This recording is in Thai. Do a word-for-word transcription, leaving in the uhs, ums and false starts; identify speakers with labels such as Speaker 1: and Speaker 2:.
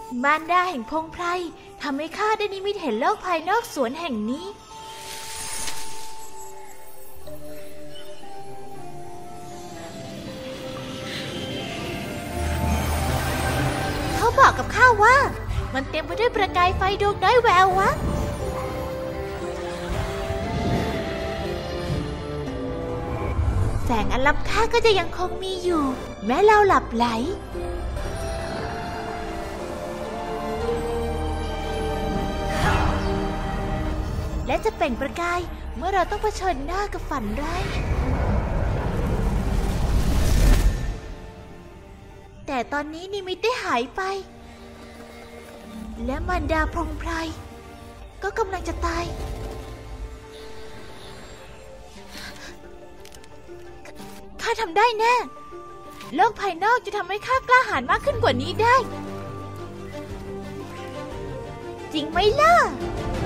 Speaker 1: มารดาแห่งพงไพรทำให้ข้าได้นิมิตเห็นโลกภายนอกสวนแห่งนี้เขาบอกกับข้าว่ามันเต็มไปด้วยประกายไฟดวงน้อยแวววับแสงอันล้ำค่าก็จะยังคงมีอยู่แม้เราหลับไหลและจะเปล่งประกายเมื่อเราต้องเผชิญหน้ากับฝันร้ายแต่ตอนนี้นิมิตได้หายไปและมารดาพงไพรก็กำลังจะตายข้าทำได้แน่โลกภายนอกจะทำให้ข้ากล้าหาญมากขึ้นกว่านี้ได้จริงไหมล่ะ